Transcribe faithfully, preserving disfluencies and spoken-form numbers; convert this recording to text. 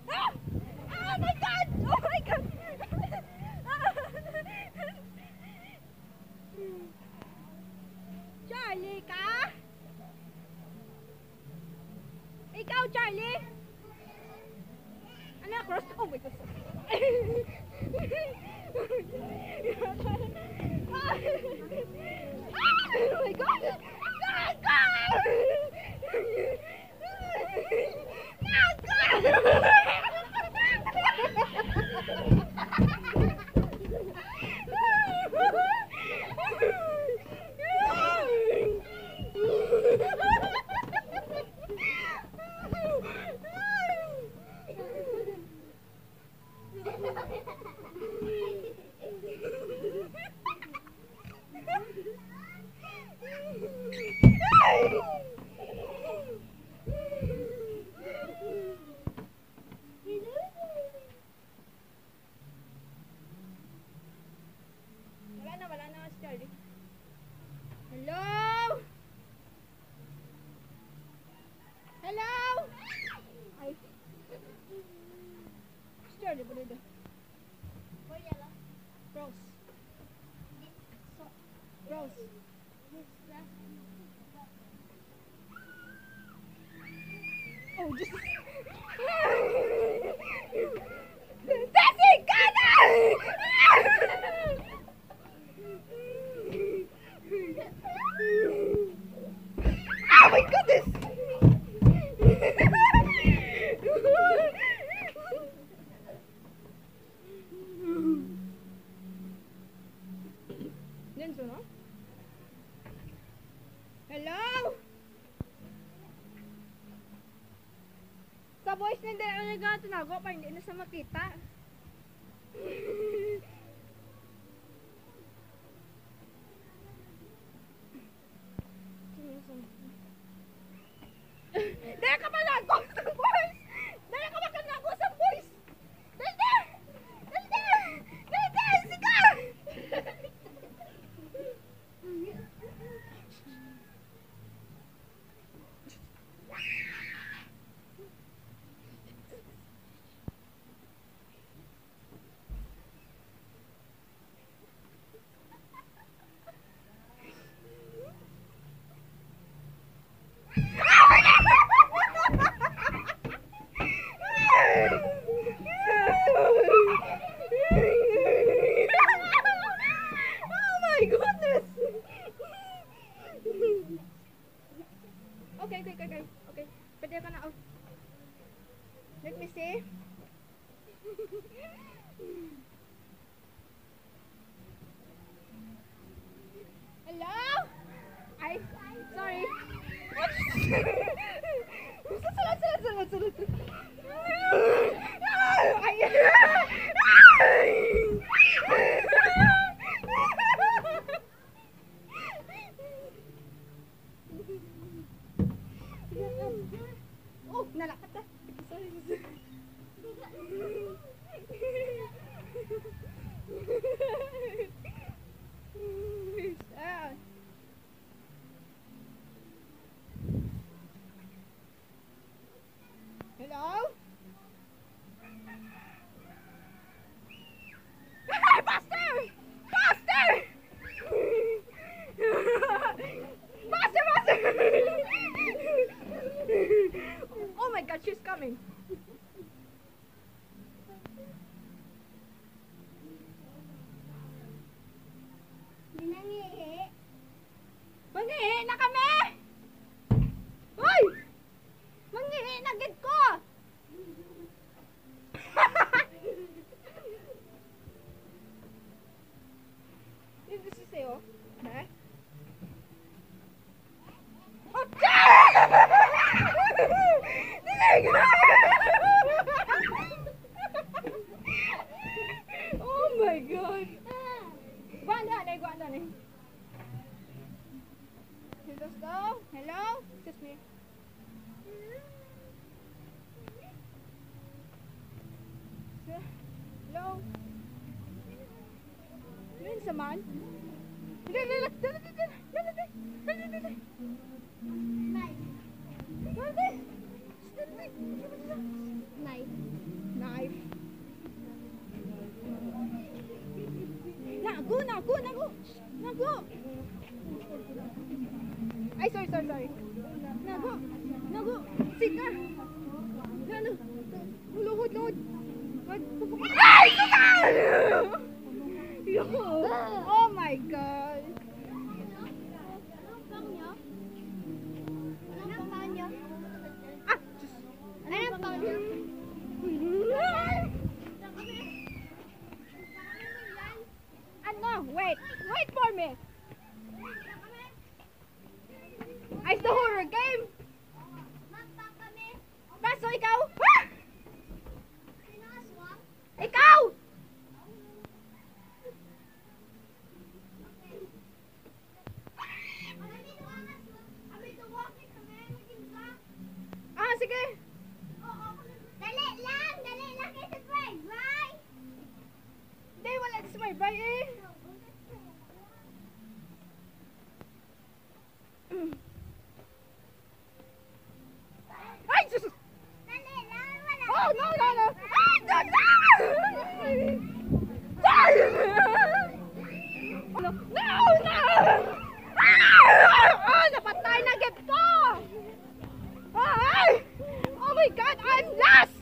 Ah! Oh my God! Oh my God! Charlie ka? Ikaw, Charlie? Ano, cross? Oh my God! Oh my God! God! God! Wala na, wala na si Charlie. Hello? Hello? Ay. Si Charlie ba dito? Rose. Rose. Oh, just... Tessie, Ghana! Oh my goodness! Nenzo, no? Hello? Sa voice na hindi ako nagtanago pa, hindi na sa makita. Dahil ka pa nago sa voice! Dahil ka pa nago sa voice! Dahil there! Dahil there! Dahil there! Sige! Oh my goodness! Okay, okay, okay, okay. Pwede ka na out. Let me see. Hello? Ay, sorry. Salat, salat, salat, salat. Ay, oh, nalakat na. Sorry. Ah. Hello? Buster! Buster! Buster, Buster! Oh my God, she's coming. Mangihi na kami! Hoy! Mangihi na gid ko! This is sa'yo. Ha? Oh my God! Guanda, dai, guanda, dai. Hello? Hello? Excuse me. Hello? Yun sa man? Dali, dali, dali, dali, dali, dali, dali, dali. Dali. Dali. Knife. Knife. Nago, nago, nago. Nago. Ay, sorry, sorry, sorry. Nago. Nago. Sika. Ano? Luhod, luhod. Ay, sika! Oh my God. Ah, just. Anong pang niya? Ano? Wait. Wait for me. It's the horror game. Baso, ikaw? Ah! Ikaw! Ah, sige. Dali lang! Dali lang kay sa Briebrie! Hindi, wala sa may bay eh. Ay, Jesus! Dali lang! Wala! Oh, no, no, no! Ay, no, no! No, no! Ah, napatay na git ko! Ay! Oh my God, I'm lost!